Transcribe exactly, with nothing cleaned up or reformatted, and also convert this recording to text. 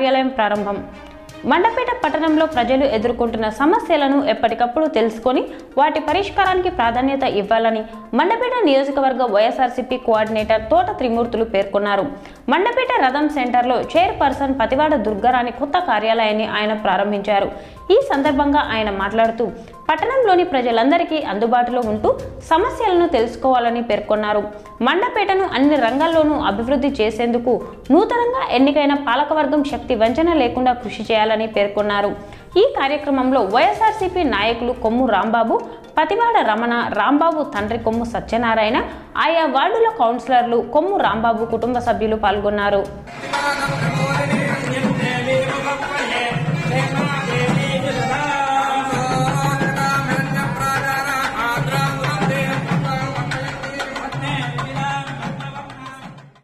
కార్యాలయం ప్రారంభం. మండపేట పట్టణంలో ప్రజలు ఎదుర్కొంటున్న సమస్యలను ఎప్పటికప్పుడు తెలుసుకొని వాటి పరిష్కారానికి ప్రాధాన్యత ఇవ్వాలని మండపేట నియోజకవర్గ వైఎస్ఆర్సీపీ కోఆర్డినేటర్ తోట త్రిమూర్తులు పేర్కొన్నారు. మండపేట రథం సెంటర్లో చైర్పర్సన్ పతివాడ దుర్గారాణి కొత్త కార్యాలయాన్ని ఆయన ప్రారంభించారు. ఈ సందర్భంగా ఆయన మాట్లాడుతూ పట్టణంలోని ప్రజలందరికీ అందుబాటులో ఉంటూ సమస్యలను తెలుసుకోవాలని పేర్కొన్నారు. మండపేటను అన్ని రంగాల్లోనూ అభివృద్ధి చేసేందుకు నూతనంగా ఎన్నికైన పాలకవర్గం శక్తి వంచన లేకుండా కృషి చేయాలని పేర్కొన్నారు. ఈ కార్యక్రమంలో వైఎస్ఆర్సీపీ నాయకులు కొమ్ము రాంబాబు, పతివాడ రమణ, రాంబాబు తండ్రి కొమ్ము సత్యనారాయణ, ఆయా వార్డుల కౌన్సిలర్లు, కొమ్ము రాంబాబు కుటుంబ సభ్యులు పాల్గొన్నారు.